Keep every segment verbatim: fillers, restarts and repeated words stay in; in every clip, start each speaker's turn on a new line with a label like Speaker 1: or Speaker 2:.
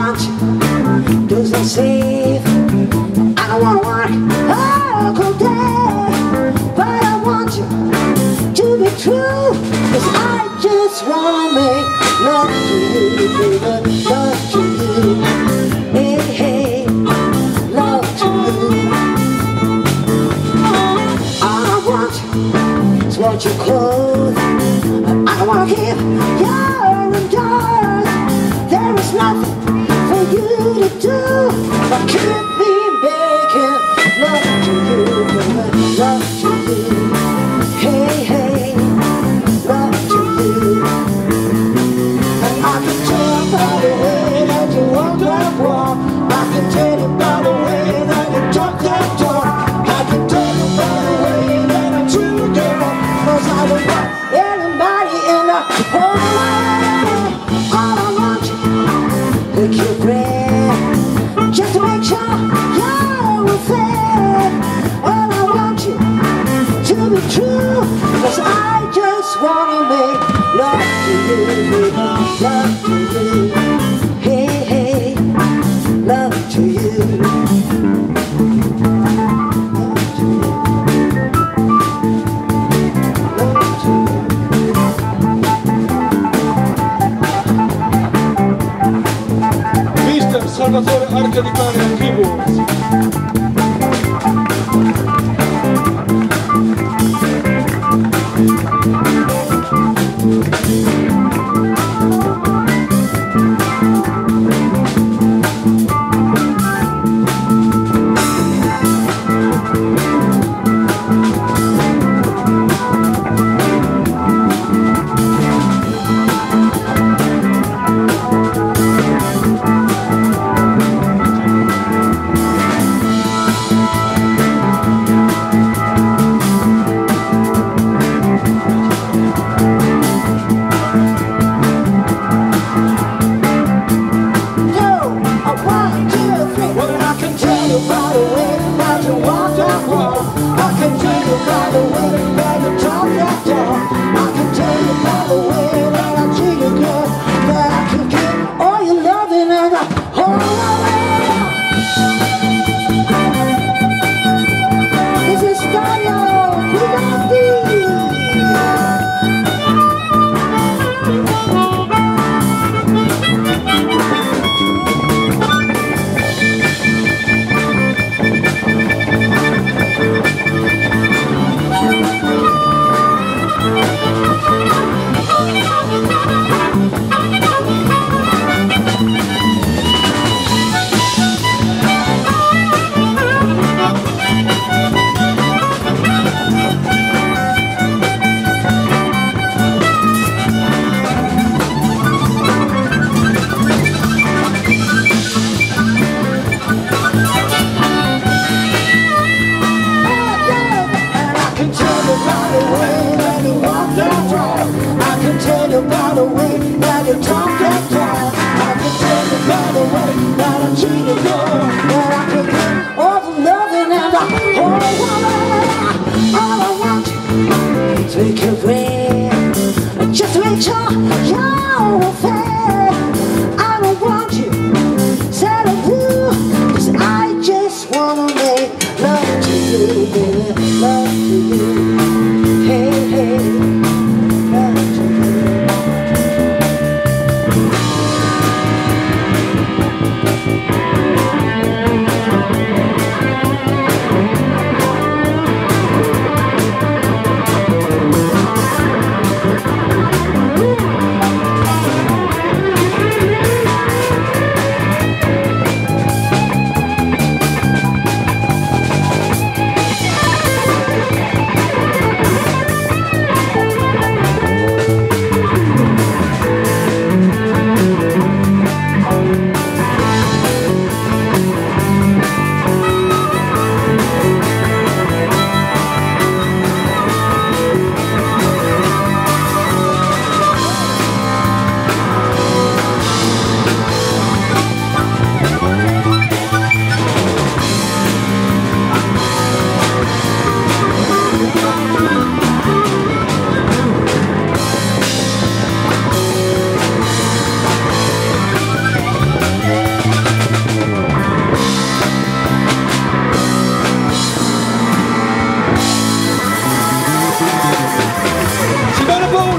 Speaker 1: want you to succeed. I don't wanna work all day, but I want you to be true. Cause I just wanna make love to you, baby, love to you. Hey, hey, love to you. All I want you is what you clothe. I don't wanna keep your indoors. There is nothing for you to do but keep me making love to you, baby, love to you. Hey, hey, love to you. And I can tell by the way that you walk that walk. I can tell you by the way that you talk that talk. I can tell you by the way that I treat you, girl. Cause I don't want anybody in the whole world. All I want you to pick your breath, just to make sure you're fair. All I want you to be true, cause I just wanna make love to you, love to you. Hey, hey, love to you.
Speaker 2: Salvatore Arcadipane al keyboard.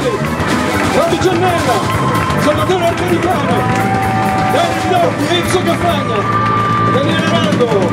Speaker 2: Roby Giannella, Salvatore Arcanicano, Dario Enzo Campagna, Daniele Rando,